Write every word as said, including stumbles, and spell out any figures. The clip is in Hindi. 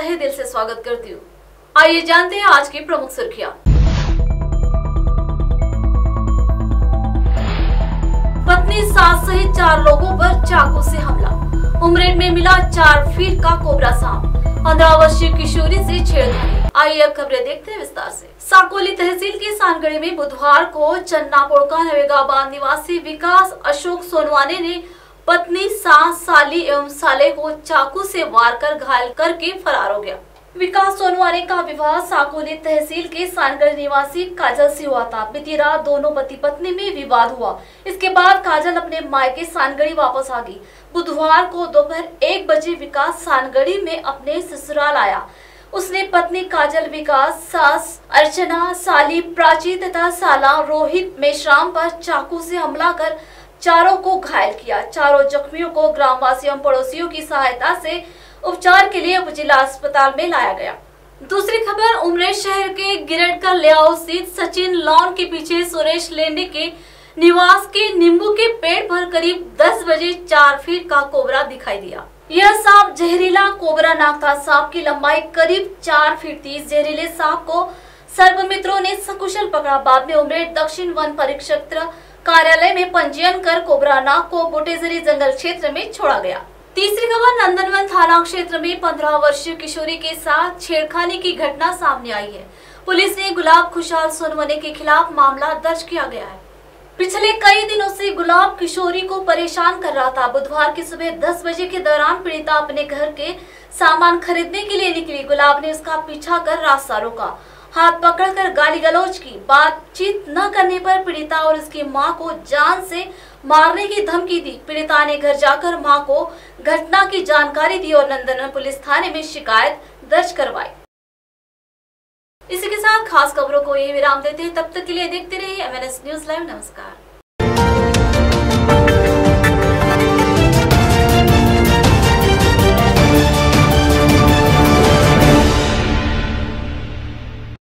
तहे दिल से स्वागत करती हूँ। आइए जानते हैं आज की प्रमुख सुर्खियां। पत्नी सास सहित चार लोगों पर चाकू से हमला। उमरेड में मिला चार फीट का कोबरा सांप। पंद्रह वर्षीय किशोरी से छेड़खानी। आइए अब खबरें देखते हैं विस्तार से। साकोली तहसील के सानगढ़ी में बुधवार को चन्नापोड़का नवेगाबाद निवासी विकास अशोक सोनवाने ने पत्नी सास साली एवं साले को चाकू से वार कर घायल करके फरार हो गया। विकास सोनवाने का विवाह साकोली तहसील के सानगढ़ निवासी काजल से हुआ था। बीती रात दोनों पति पत्नी में विवाद हुआ। इसके बाद काजल अपने मायके सानगढ़ी वापस आ गई। बुधवार को दोपहर एक बजे विकास सानगढ़ी में अपने ससुराल आया। उसने पत्नी काजल, विकास, सास अर्चना, साली प्राची तथा साला रोहित मेश्राम पर चाकू से हमला कर चारों को घायल किया। चारों जख्मियों को ग्रामवासियों एवं पड़ोसियों की सहायता से उपचार के लिए उपजिला अस्पताल में लाया गया। दूसरी खबर, उमरेड शहर के गिरडकर लेआउट स्थित सचिन लॉन के पीछे सुरेश लेंडे के निवास के नींबू के पेड़ पर करीब दस बजे चार फीट का कोबरा दिखाई दिया। यह सांप जहरीला कोबरा नाग था। सांप की लंबाई करीब चार फीट थी। जहरीले सांप को सर्पमित्रों ने सकुशल पकड़ा। बाद में उमरेड दक्षिण वन परिक्षेत्र कार्यालय में पंजीयन कर कोबरा नाग को बोटेजरी जंगल क्षेत्र में छोड़ा गया। तीसरी खबर, नंदनवन थाना क्षेत्र में पंद्रह वर्षीय किशोरी के साथ छेड़खानी की घटना सामने आई है। पुलिस ने गुलाब खुशहाल सोनवने के खिलाफ मामला दर्ज किया गया है। पिछले कई दिनों से गुलाब किशोरी को परेशान कर रहा था। बुधवार की सुबह दस बजे के दौरान पीड़िता अपने घर के सामान खरीदने के लिए निकली। गुलाब ने उसका पीछा कर रास्ता रोका, हाथ पकड़कर गाली गलौज की। बातचीत न करने पर पीड़िता और उसकी मां को जान से मारने की धमकी दी। पीड़िता ने घर जाकर मां को घटना की जानकारी दी और नंदनवन पुलिस थाने में शिकायत दर्ज करवाई। इसी के साथ खास खबरों को ये विराम देते हैं। तब तक के लिए देखते रहिए M N S news live. नमस्कार।